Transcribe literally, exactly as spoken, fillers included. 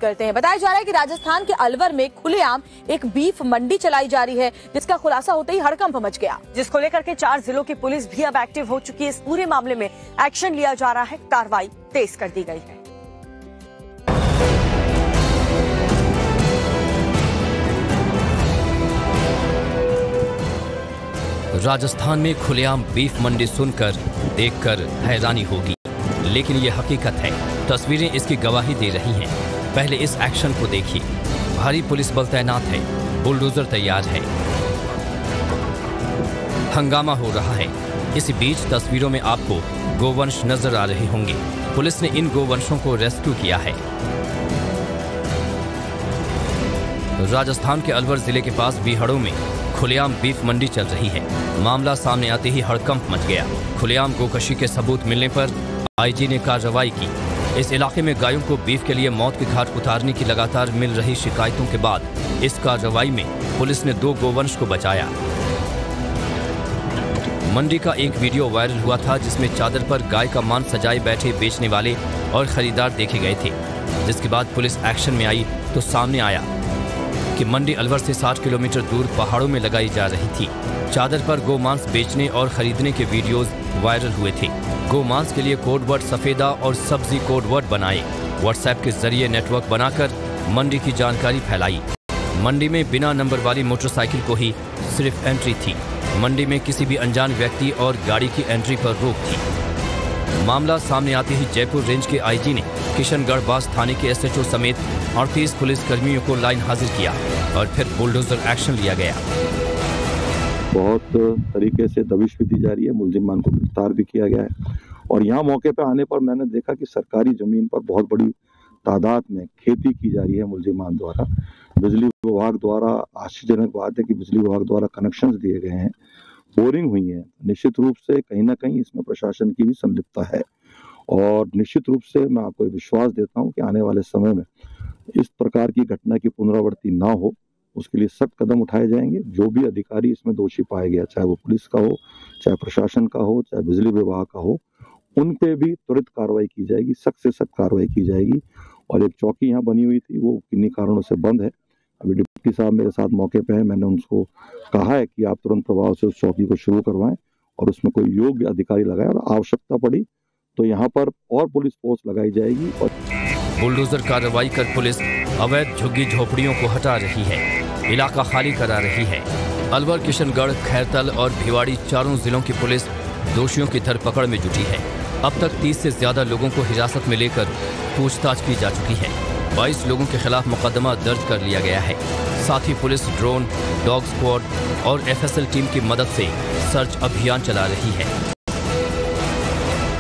करते हैं। बताया जा रहा है कि राजस्थान के अलवर में खुलेआम एक बीफ मंडी चलाई जा रही है, जिसका खुलासा होते ही हड़कंप मच गया, जिसको लेकर के चार जिलों की पुलिस भी अब एक्टिव हो चुकी है। इस पूरे मामले में एक्शन लिया जा रहा है, कार्रवाई तेज कर दी गई है। राजस्थान में खुलेआम बीफ मंडी सुनकर देखकर हैरानी होगी, लेकिन ये हकीकत है। तस्वीरें इसकी गवाही दे रही हैं। पहले इस एक्शन को देखिए। भारी पुलिस बल तैनात है, बुलडोजर तैयार है, हंगामा हो रहा है। इसी बीच तस्वीरों में आपको गोवंश नजर आ रहे होंगे। पुलिस ने इन गोवंशों को रेस्क्यू किया है। राजस्थान के अलवर जिले के पास बीहड़ों में खुलेआम बीफ मंडी चल रही है। मामला सामने आते ही हड़कंप मच गया। खुलेआम गोकशी के सबूत मिलने पर आईजी ने कार्रवाई की। इस इलाके में गायों को बीफ के लिए मौत के घाट उतारने की लगातार मिल रही शिकायतों के बाद इस कार्रवाई में पुलिस ने दो गोवंश को बचाया। मंडी का एक वीडियो वायरल हुआ था, जिसमें चादर पर गाय का मांस सजाए बैठे बेचने वाले और खरीदार देखे गए थे। जिसके बाद पुलिस एक्शन में आई तो सामने आया कि मंडी अलवर से साठ किलोमीटर दूर पहाड़ों में लगाई जा रही थी। चादर पर गोमांस बेचने और खरीदने के वीडियोस वायरल हुए थे। गोमांस के लिए कोडवर्ड सफेदा और सब्जी कोडवर्ड बनाए। व्हाट्सएप के जरिए नेटवर्क बनाकर मंडी की जानकारी फैलाई। मंडी में बिना नंबर वाली मोटरसाइकिल को ही सिर्फ एंट्री थी। मंडी में किसी भी अनजान व्यक्ति और गाड़ी की एंट्री पर रोक थी। मामला सामने आते ही जयपुर रेंज के आईजी ने किशनगढ़ बास थाने के एसएचओ समेत अड़तीस पुलिस कर्मियों को लाइन हाजिर किया और फिर बुलडोजर एक्शन लिया गया। बहुत तरीके से दबिश भी दी जा रही है, मुलजिमान को गिरफ्तार भी किया गया है। और यहाँ मौके पर आने पर मैंने देखा कि सरकारी जमीन पर बहुत बड़ी तादाद में खेती की जा रही है मुलजिमान द्वारा। बिजली विभाग द्वारा, आश्चर्यजनक बात है कि बिजली विभाग द्वारा कनेक्शंस दिए गए हैं, बोरिंग हुई है। निश्चित रूप से कहीं ना कहीं इसमें प्रशासन की भी संलिप्तता है और निश्चित रूप से मैं आपको विश्वास देता हूं कि आने वाले समय में इस प्रकार की घटना की पुनरावृत्ति ना हो, उसके लिए सख्त कदम उठाए जाएंगे। जो भी अधिकारी इसमें दोषी पाया गया, चाहे वो पुलिस का हो, चाहे प्रशासन का हो, चाहे बिजली विभाग का हो, उन पे भी त्वरित कार्रवाई की जाएगी, सख्त से सख्त कार्रवाई की जाएगी। और एक चौकी यहाँ बनी हुई थी, वो किन्हीं कारणों से बंद है। अभी डिप्टी साहब मेरे साथ मौके पे हैं, मैंने उनको कहा है कि आप तुरंत प्रभाव से उस चौकी को शुरू करवाएं और उसमें कोई योग्य अधिकारी लगाए और आवश्यकता पड़ी तो यहाँ पर और पुलिस फोर्स लगाई जाएगी। और बुलडोजर कार्रवाई कर पुलिस अवैध झुग्गी झोपड़ियों को हटा रही है, इलाका खाली करा रही है। अलवर, किशनगढ़, खैरतल और भिवाड़ी चारों जिलों की पुलिस दोषियों की धरपकड़ में जुटी है। अब तक तीस से ज्यादा लोगों को हिरासत में लेकर पूछताछ की जा चुकी है। बाईस लोगों के खिलाफ मुकदमा दर्ज कर लिया गया है। साथ ही पुलिस ड्रोन, डॉग स्क्वाड और एफएसएल टीम की मदद से सर्च अभियान चला रही है।